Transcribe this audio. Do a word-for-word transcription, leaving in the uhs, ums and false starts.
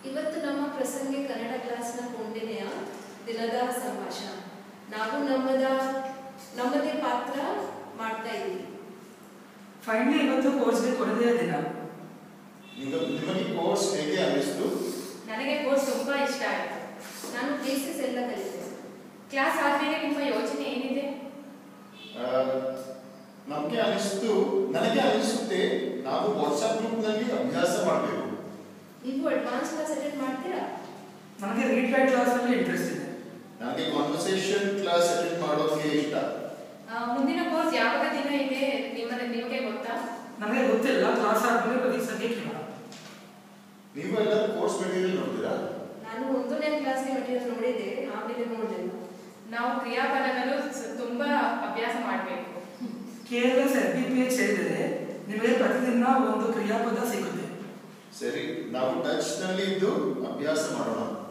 ಇವತ್ತು ನಮ್ಮ ಪ್ರಸಂಗ ಕನ್ನಡ ಕ್ಲಾಸ್ನ ಕೊಂಡನೆಯ ದಿನದ ಸಂಭಾಷಣ. ನಾವು ನಮ್ಮದ ನಮ್ಮದೇ ಪಾತ್ರ ಮಾಡ್ತಾ ಇದ್ದೀವಿ. ಫೈನಲಿ ಇವತ್ತು ಕೋರ್ಸ್ಗೆ ಕೊನೆಯ ದಿನ. ನಿಮಗೆ ಕೋರ್ಸ್ ಹೇಗೆ ಅನಿಸ್ತು? ನನಗೆ ಕೋರ್ಸ್ ತುಂಬಾ ಇಷ್ಟ ಆಯಿತು. ನಾನು ಥೀಸಿಸ್ ಎಲ್ಲ ಕಲಿತೆ. ಕ್ಲಾಸ್ ಆದ್ಮೇಲೆ ನಿಮ್ಮ ಯೋಚನೆ ಏನಿದೆ? ನಮಗೆ ಅನಿಸ್ತು ನನಗೆ ಅನಿಸುತ್ತೆ ನಾವು ವಾಟ್ಸ್ಆಪ್ ಗ್ರೂಪ್ನಲ್ಲಿ ಅಭ್ಯಾಸ ಮಾಡಬೇಕು. ನೀವು ಅಡ್ವಾನ್ಸ್ ಕ್ಲಾಸ್ ಅಟೆಂಡ್ ಮಾಡ್ತೀರಾ? ನನಗೆ ರೀಡ್ ರೈಟ್ ಕ್ಲಾಸ್ ಅಲ್ಲಿ ಇಂಟ್ರೆಸ್ಟ್ ಇದೆ. ನನಗೆ ಕಾನ್ವರ್ಸೇಷನ್ ಕ್ಲಾಸ್ ಅಟೆಂಡ್ ಮಾಡೋಕೆ ಇಷ್ಟ. ಮುಂದಿನ ಕೋರ್ಸ್ ಯಾವಾಗ ದಿನ ಇದೆ ನಿಮ್ಮ ನಿಮಗೆ ಗೊತ್ತಾ? ನನಗೆ ಗೊತ್ತಿಲ್ಲ. ಕ್ಲಾಸ್ ಆದ್ಮೇಲೆ ಪರೀಕ್ಷೆಗೆ ಕೇಳೋಣ. ನೀವು ಎಲ್ಲ ಕೋರ್ಸ್ ಮೆಟೀರಿಯಲ್ ನೋಡ್ತೀರಾ? ನಾನು ಒಂದನೇ ಕ್ಲಾಸ್ಗೆ ಮೆಟೀರಿಯಲ್ ನೋಡಿದೆ, ಆಮೇಲೆ ನೋಡಲಿಲ್ಲ. ನಾವು ಕ್ರಿಯಾಪದಗಳು ತುಂಬಾ ಅಭ್ಯಾಸ ಮಾಡಬೇಕು. K L S App page ಸೇರಿದರೆ ನಿಮಗೆ ಪ್ರತಿದಿನ ಒಂದು ಕ್ರಿಯಾಪದ ಸಿಗುತ್ತೆ. ಸರಿ, ನಾವು ಟಚ್ ನಲ್ಲಿ ಇದ್ದು ಅಭ್ಯಾಸ ಮಾಡೋಣ.